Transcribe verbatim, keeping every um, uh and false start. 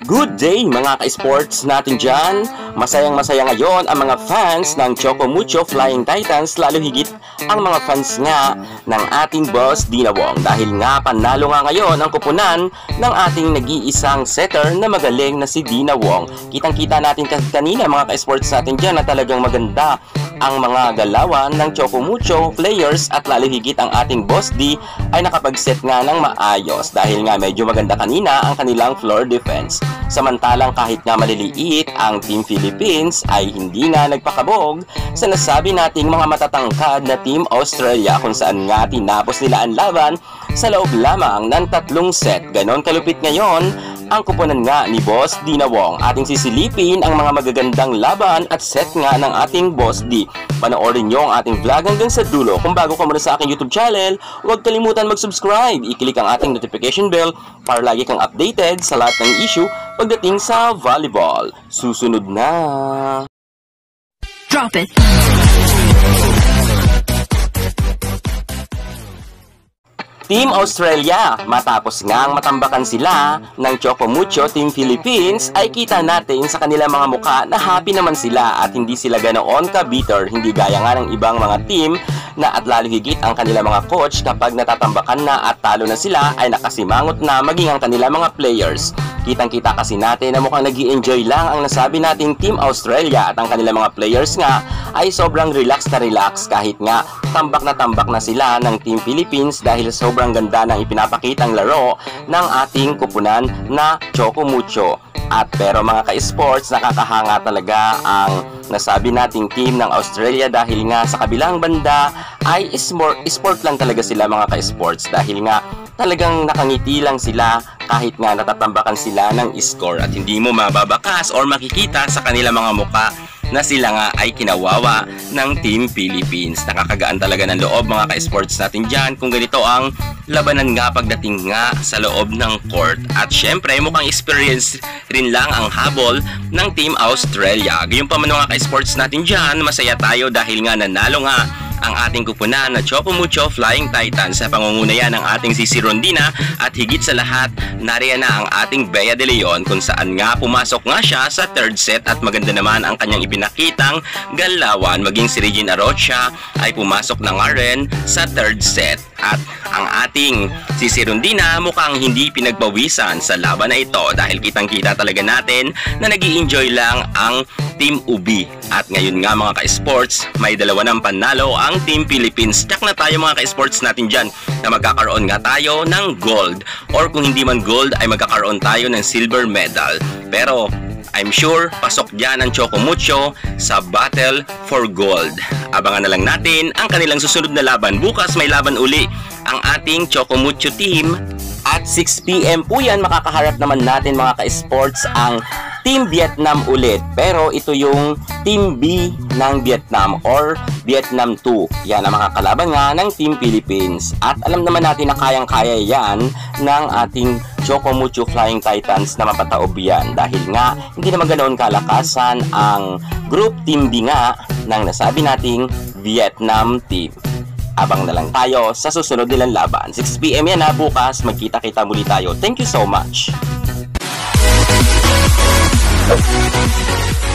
Good day mga ka-sports natin dyan! Masayang masaya ngayon ang mga fans ng Choco Mucho Flying Titans, lalo higit ang mga fans nga ng ating boss Dina Wong, dahil nga panalo nga ngayon ang kupunan ng ating nag-iisang setter na magaling na si Dina Wong. Kitang kita natin kanina mga ka-sports natin dyan na talagang maganda ang mga galawan ng Choco Mucho players, at lalo higit ang ating boss D ay nakapag-set nga ng maayos dahil nga medyo maganda kanina ang kanilang floor defense. Samantalang kahit nga maliliit ang Team Philippines ay hindi nga nagpakabog sa nasabi nating mga matatangkad na Team Australia, kung saan nga tinapos nila ang laban sa loob lamang ng tatlong set. Ganon kalupit ngayon ang kupunan nga ni Boss Dina Wong. Ating sisilipin ang mga magagandang laban at set nga ng ating Boss D. Panoorin nyo ang ating vlog hanggang sa dulo. Kung bago ka muna sa aking YouTube channel, huwag kalimutan mag-subscribe. I-click ang ating notification bell para lagi kang updated sa lahat ng issue pagdating sa volleyball. Susunod na! Drop it! Team Australia, matapos ngang matambakan sila ng Choco Mucho Team Philippines, ay kita natin sa kanilang mga mukha na happy naman sila at hindi sila ganoon ka-bitter, hindi gaya nga ng ibang mga team na at lalo higit ang kanilang mga coach kapag natatambakan na at talo na sila ay nakasimangot na, maging ang kanilang mga players. Kitang-kita kasi natin na mukhang nag-i-enjoy lang ang nasabi nating Team Australia, at ang kanilang mga players nga ay sobrang relax na relax kahit nga tambak na tambak na sila ng Team Philippines dahil sobrang ganda ng ipinapakitang laro ng ating kupunan na Choco Mucho. At pero mga ka-sports, nakakahanga talaga ang nasabi nating team ng Australia dahil nga sa kabilang banda ay sport, sport lang talaga sila mga ka-sports, dahil nga talagang nakangiti lang sila kahit nga natatambakan sila ng score, at hindi mo mababakas or makikita sa kanilang mga muka na sila nga ay kinawawa ng Team Philippines. Nakakagaan talaga ng loob mga ka-sports natin dyan kung ganito ang labanan nga pagdating nga sa loob ng court. At syempre mukhang experience rin lang ang habol ng Team Australia. Gayun pa man mga ka-sports natin dyan, masaya tayo dahil nga nanalo nga ang ating kupunan na Choco Mucho Flying Titans sa pangunguna ng ating Sisi Rondina, at higit sa lahat nariyan na ang ating Bea de Leon, kung saan nga pumasok nga siya sa third set at maganda naman ang kanyang ipinakitang galawan. Maging si Regine Arocha ay pumasok na nga rin sa third set, at ang ating Sisi Rondina mukhang hindi pinagbawisan sa laban na ito dahil kitang-kita talaga natin na nag-i-enjoy lang ang Team Ubi. At ngayon nga mga ka-sports, may dalawa ng panalo ang Team Philippines. Tsak na tayo mga ka-sports natin dyan na magkakaroon nga tayo ng gold, or kung hindi man gold ay magkakaroon tayo ng silver medal. Pero I'm sure pasok dyan ang Choco Mucho sa battle for gold. Abangan na lang natin ang kanilang susunod na laban. Bukas may laban uli ang ating Choco Mucho team at six p m po yan. Makakaharap naman natin mga ka-sports ang Team Vietnam ulit, pero ito yung Team B ng Vietnam or Vietnam two. Yan ang mga kalaban nga ng Team Philippines, at alam naman natin na kayang-kaya yan ng ating Choco Mucho Flying Titans na mapataob yan, dahil nga hindi naman ganoon kalakasan ang Group Team B nga ng nasabi nating Vietnam team. Abang na lang tayo sa susunod nilang laban. six p m yan ha, bukas magkita-kita muli tayo. Thank you so much.